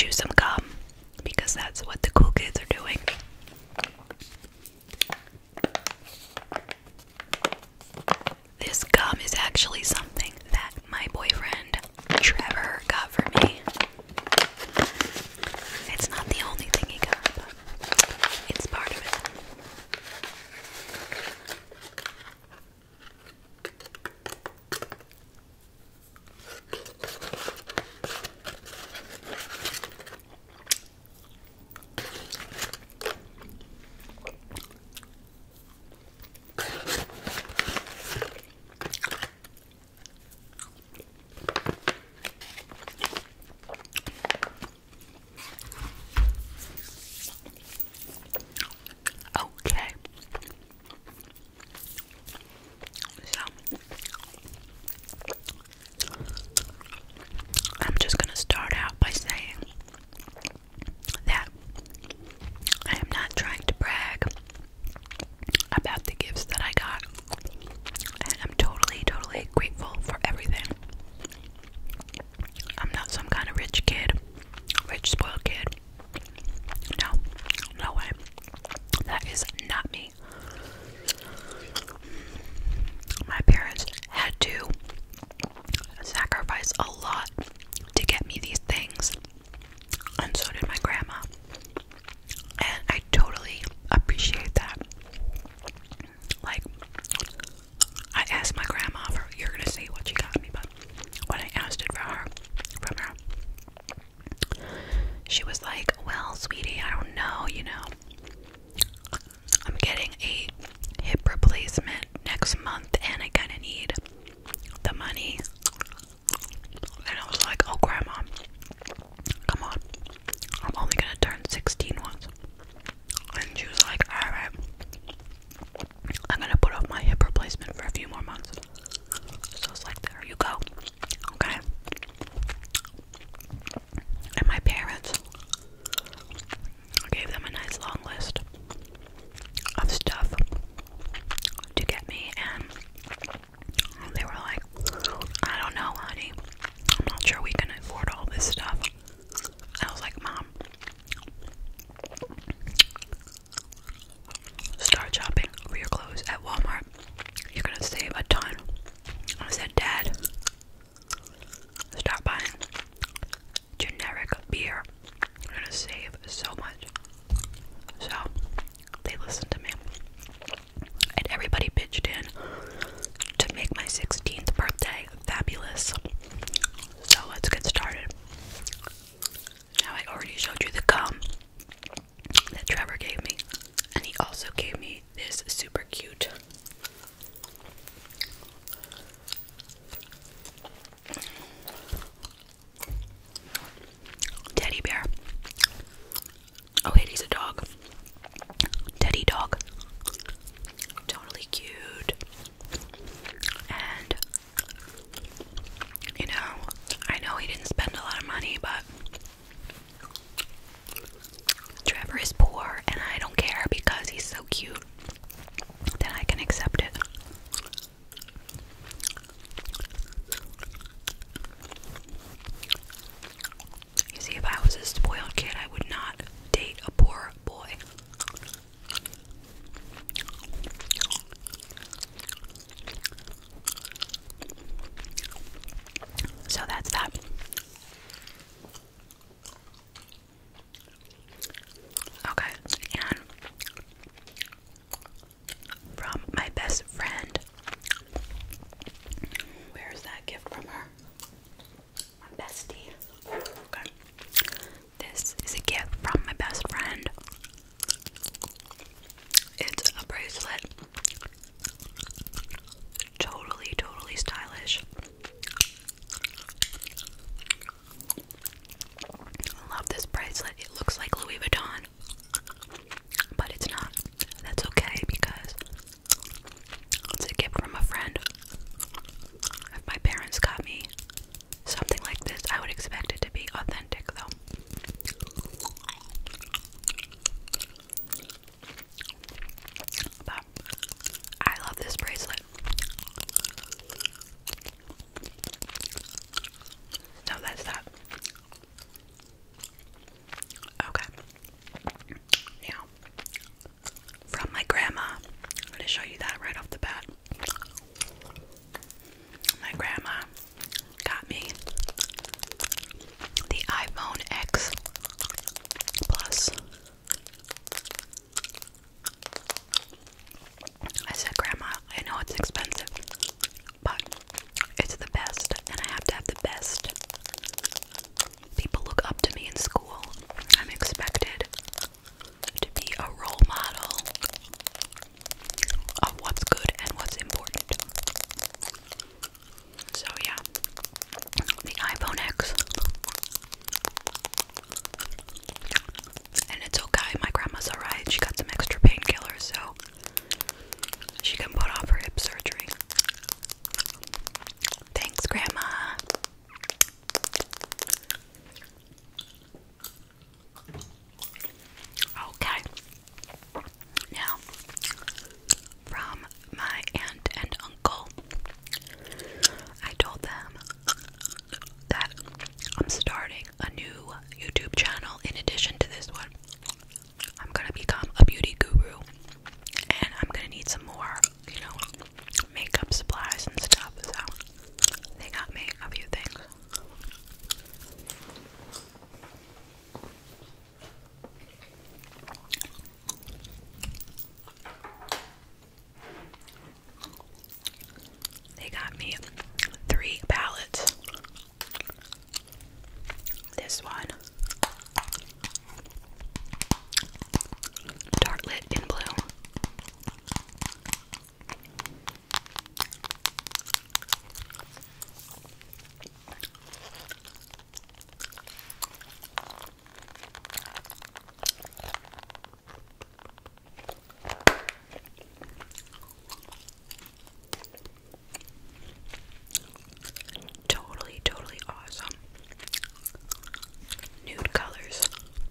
chew some gum because that's what the cool kids are doing. This gum is actually something that my boyfriend Trevor got for me. It's not the only thing he got, but it's part of it. starting a new YouTube channel in addition to this one. I'm gonna become a beauty guru, and I'm gonna need some more, makeup supplies and stuff, so they got me a few things. They got me 3 palettes. This one, Tartlet in blue. Totally awesome. Nude colors.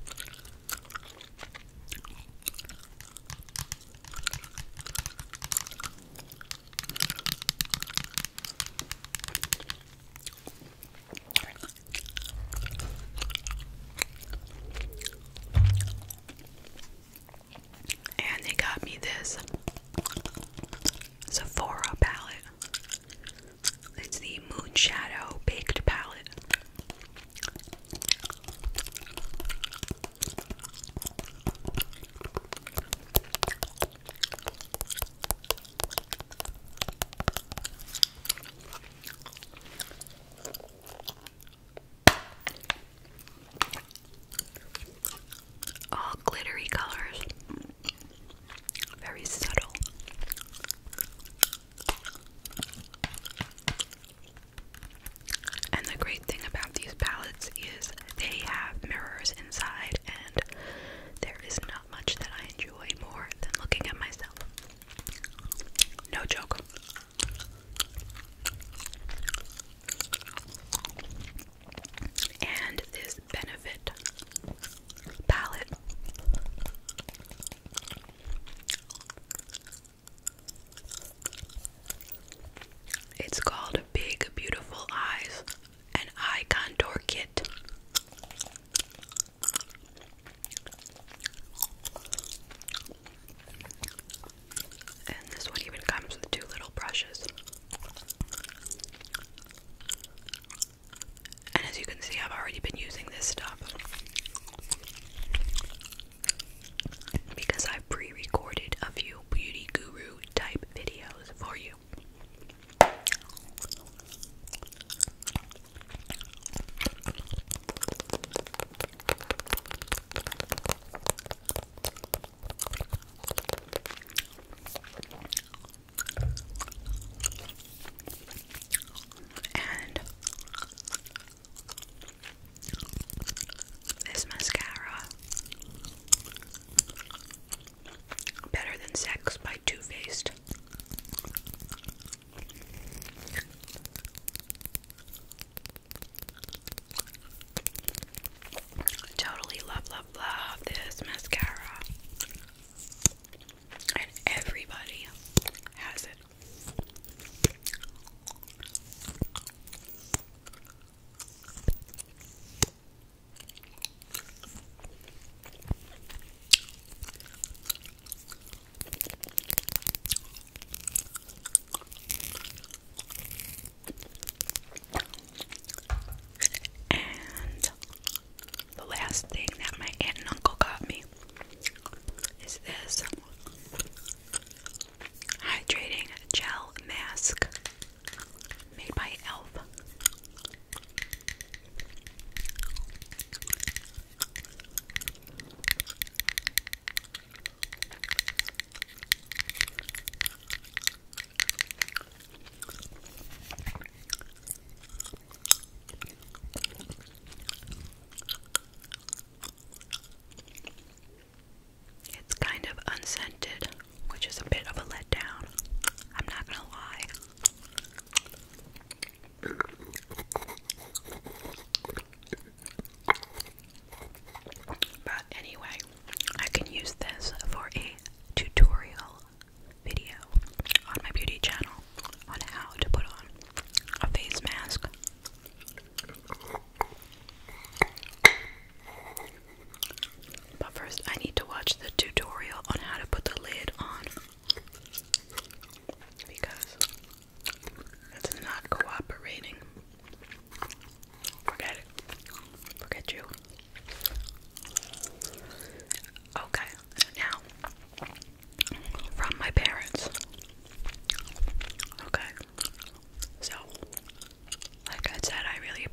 And they got me this Sephora palette. It's the Moon Shadow Baked Palette. All glittery colors. Very subtle. And the great thing about these palettes is they have mirrors inside, and there is not much that I enjoy more than looking at myself. No joke. And this Benefit palette, it's called Big Beautiful Eyes, an eye contour kit. And this one even comes with 2 little brushes. And as you can see, I've already been using this stuff because I've pre-recorded a few beauty guru type videos for you. And this mascara, Better Than Sex by Too Faced. Totally love this mascara. And everybody has it. And the last thing that my aunt and uncle got me is this hydrating gel mask made by Elf.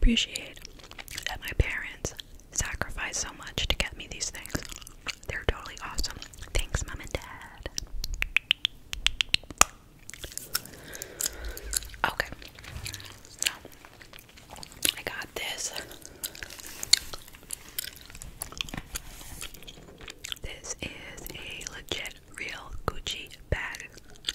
appreciate that my parents sacrificed so much to get me these things. They're totally awesome. Thanks, Mom and Dad. Okay, so I got this. This is a legit, real Gucci bag.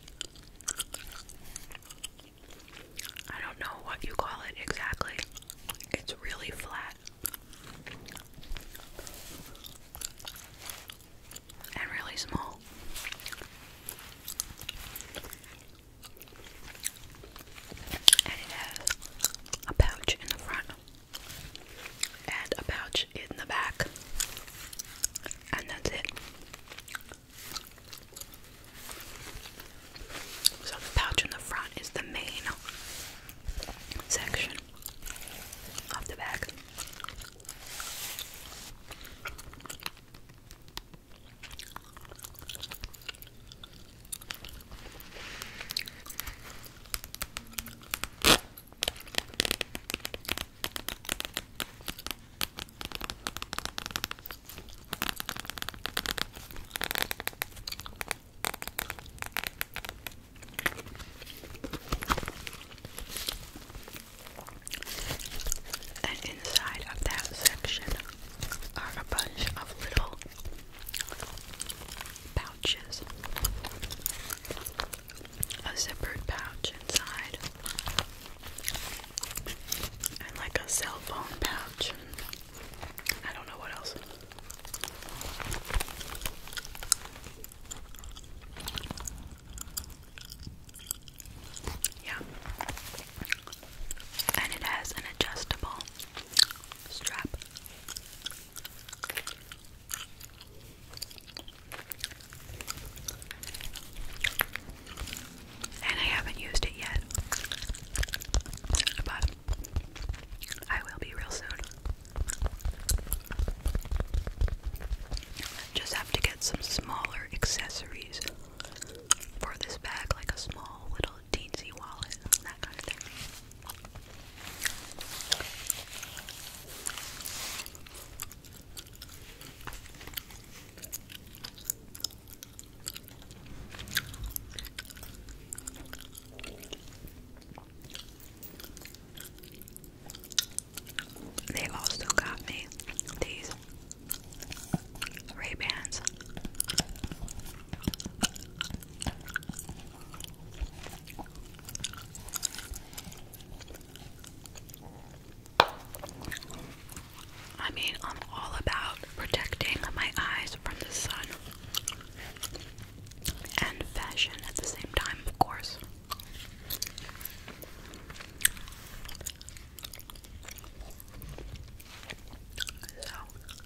I don't know what you call it exactly. It's really flat and really small. And it has a pouch in the front and a pouch in the back. And that's it. So the pouch in the front is the main section of the bag. And inside of that section are a bunch of little pouches. A zippered pouch inside, and like a cell phone pouch. I don't know what else. Yeah. And it has an adjustable strap. And I haven't used it yet, but I will be real soon. Just have to get some smaller accessories for this bag, like a small little teensy wallet, that kind of thing. They also got me these Ray-Bans. I mean, I'm all about protecting my eyes from the sun and fashion at the same time, of course. So,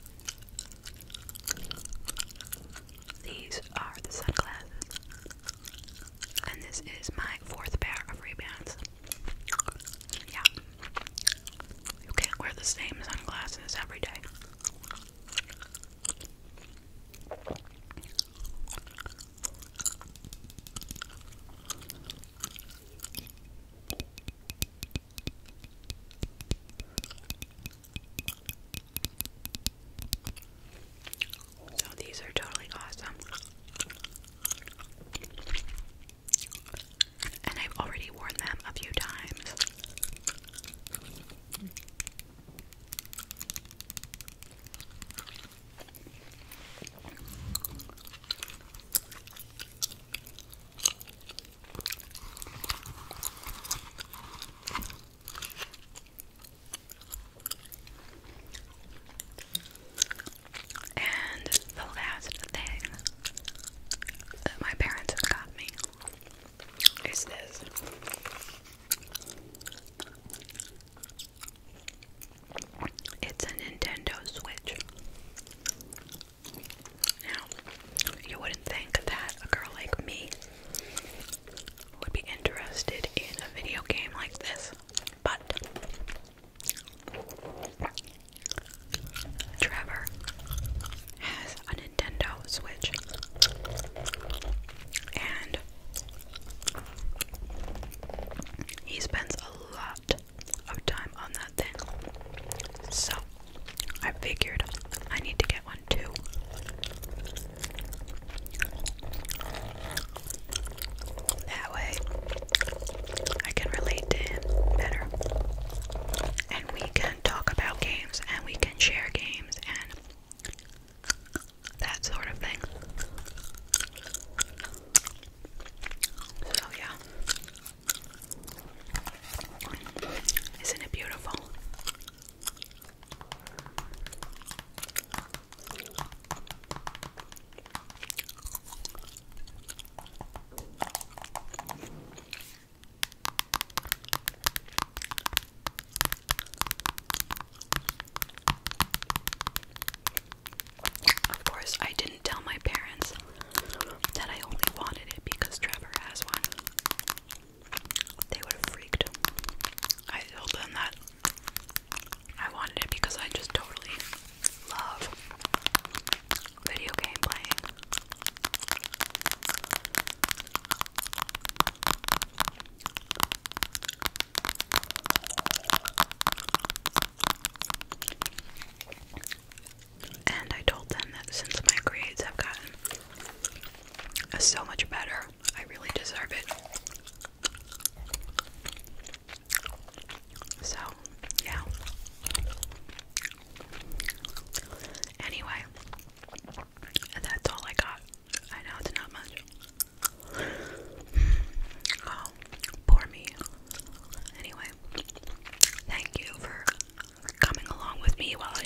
these are the sunglasses, and this is my fourth pair of Ray-Bans. Yeah, you can't wear the same sunglasses every day. So these are totally awesome. And I've already worn them a few times. me while